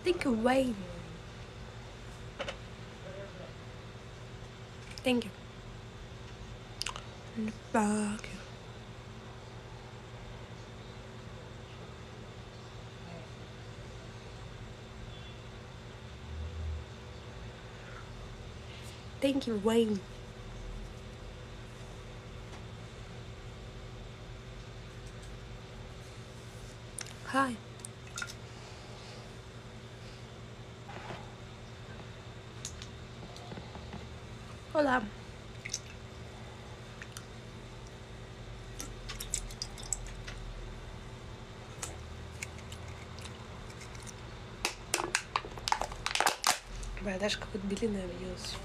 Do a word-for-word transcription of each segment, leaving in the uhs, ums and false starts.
Thank you, Wayne. Thank you. And fuck you. Thank you, Wayne. Hi. Hola. Бля, даже какое-то длинное обиделась.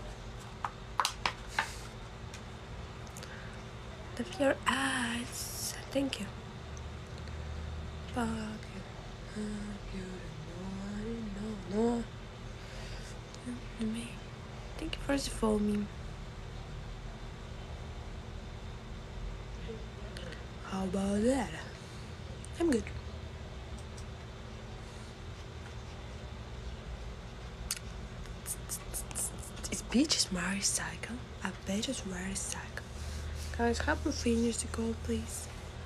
Of your eyes. Thank you. Fuck you. Fuck you. No, no, no. Me. Thank you for the foaming. How about that? I'm good. Is Peach's motorcycle? I bet it's motorcycle. Guys, help me finish the goal, please.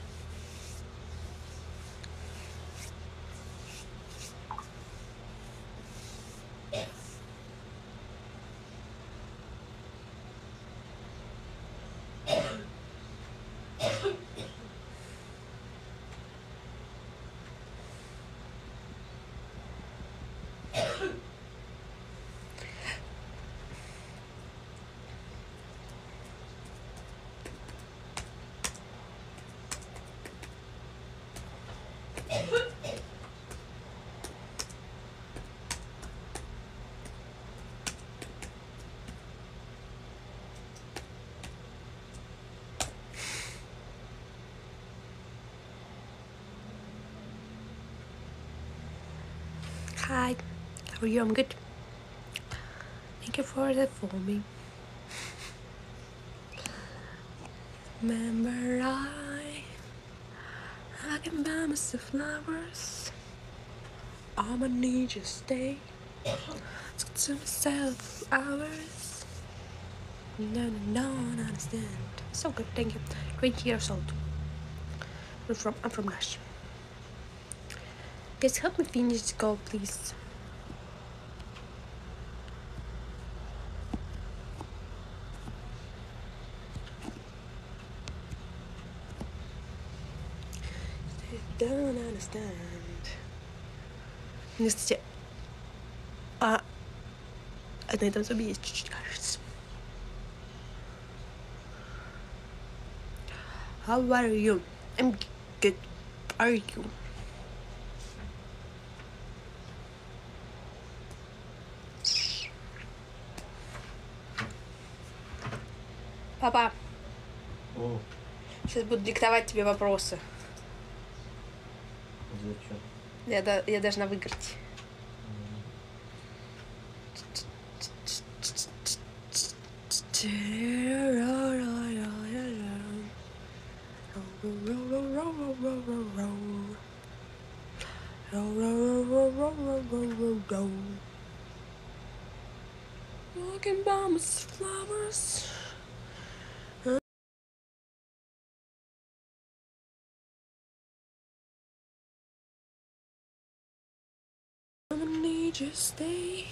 Hi, how are you? I'm good. Thank you for that for me. Remember I I can buy myself flowers. I'ma need you to stay. Talk to myself for hours. No, no, no, I don't understand. So good, thank you. twenty years old. I'm from, I'm from Nash. Guys, help me finish the goal, please. Don't understand. Мне, кстати, а на этом зубе есть чуть-чуть, кажется. How are you? I'm good. Are you? Папа. О. Сейчас буду диктовать тебе вопросы. Зачем? Я, до, я должна выиграть. Walking by my flowers. I need you to stay.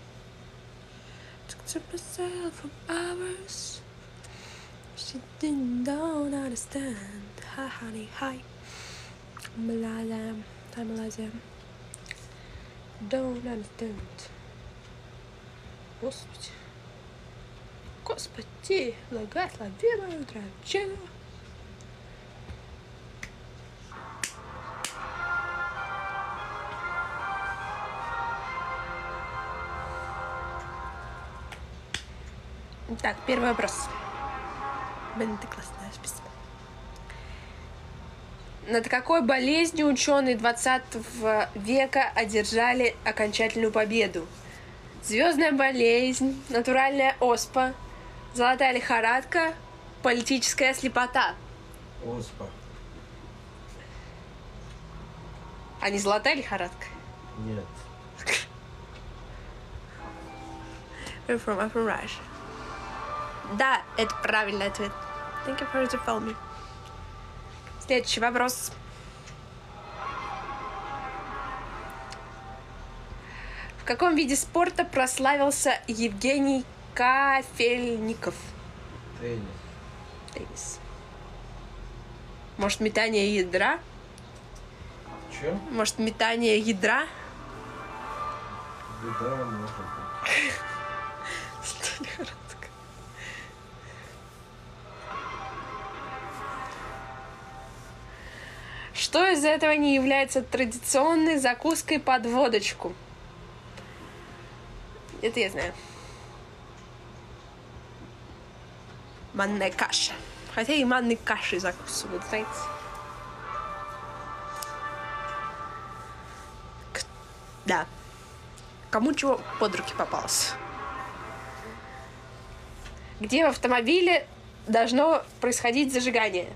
Talk to myself for hours. She didn't don't understand. Hi, honey, hi. Malala, hi, Malaysia. Don't understand. Господи. Господи, лагать, лавирует, дрочила. Так, первый вопрос. Блин, ты классная, спасибо. Над какой болезнью ученые двадцатого века одержали окончательную победу? Звездная болезнь, натуральная оспа, золотая лихорадка, политическая слепота. Оспа. А не золотая лихорадка? Нет. You're from, I'm from Russia. Да, это правильный ответ. Thank you for the film. Следующий вопрос. В каком виде спорта прославился Евгений Кафельников? Теннис. Теннис. Может, метание ядра? Че? Может, метание ядра? Ядра, может быть. Что из этого не является традиционной закуской под водочку? Это я знаю. Манная каша. Хотя и манной кашей закусывают, знаете. К... Да. Кому чего под руки попалось? Где в автомобиле должно происходить зажигание?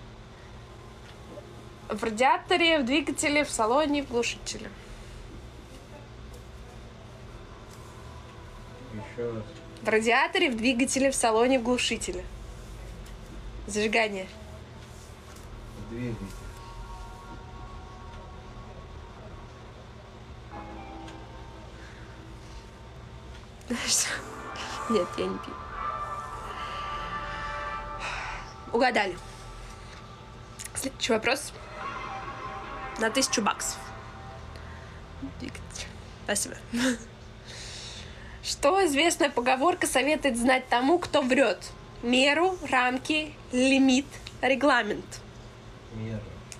В радиаторе, в двигателе, в салоне, в глушителе. Еще раз. В радиаторе, в двигателе, в салоне, в глушителе. Зажигание. Двигатель. Нет, я не пью. Угадали. Следующий вопрос. На тысячу баксов. Спасибо. Что известная поговорка советует знать тому, кто врет? Меру, рамки, лимит, регламент. Мера.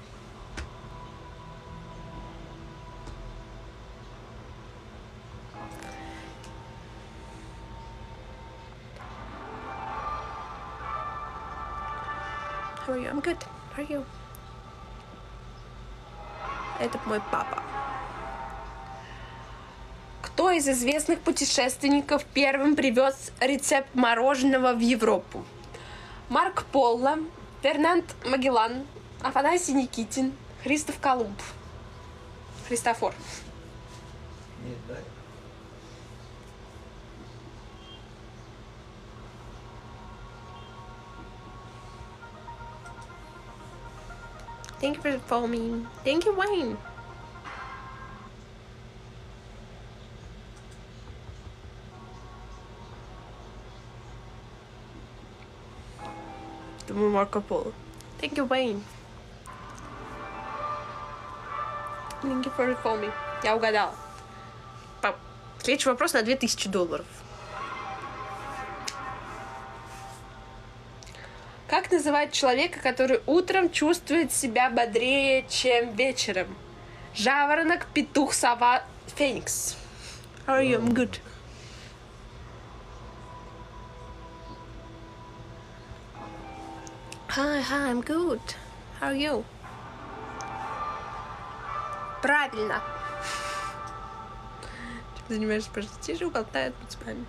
How are you? I'm good. How are you? Это мой папа. Кто из известных путешественников первым привез рецепт мороженого в Европу? Марк Поло, Фернанд Магеллан, Афанасий Никитин, Христоф Колумб. Христофор. Нет, да. Thank you for following. Thank you, Wayne. Думаю, Марко Поло. Thank you, Wayne. Thank you for following. Я угадала. Пап, следующий вопрос на две тысячи долларов. Как называть человека, который утром чувствует себя бодрее, чем вечером? Жаворонок, петух, сова, феникс. How are you? I'm good. Hi, hi, I'm good. How are you? Правильно. Чем ты занимаешься? Просто тише болтают под спами.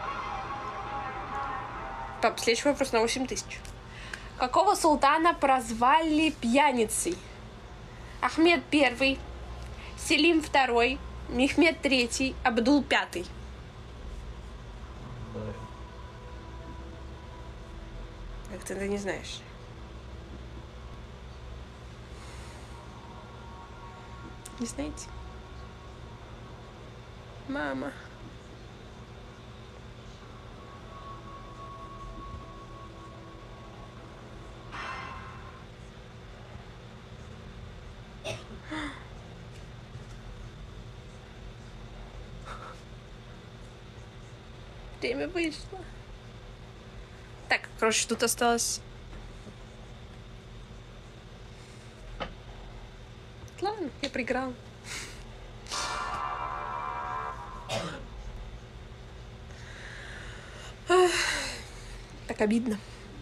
Пап, следующий вопрос на восемь тысяч. Какого султана прозвали пьяницей? Ахмед первый, Селим второй, Мехмед третий, Абдул пятый. Да. Как ты это не знаешь? Не знаете? Мама. Время вышло. Так, короче, тут осталось... Ладно, я проиграл. Ах, так обидно.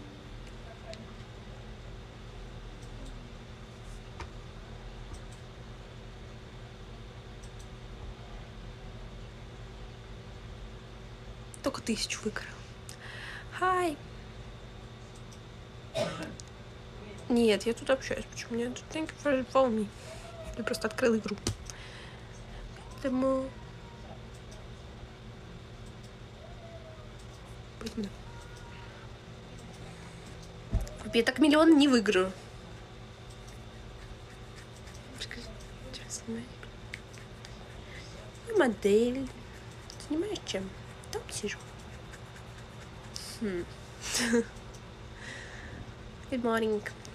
Только тысячу выиграл. Хай. Нет, я тут общаюсь. Почему нет? Thank you for following me. Я просто открыл игру. Поэтому... любопытно. Я так миллион не выиграю. Скажи, интересно. Я модель. Занимаюсь чем? Там сижу. Хм. Good morning.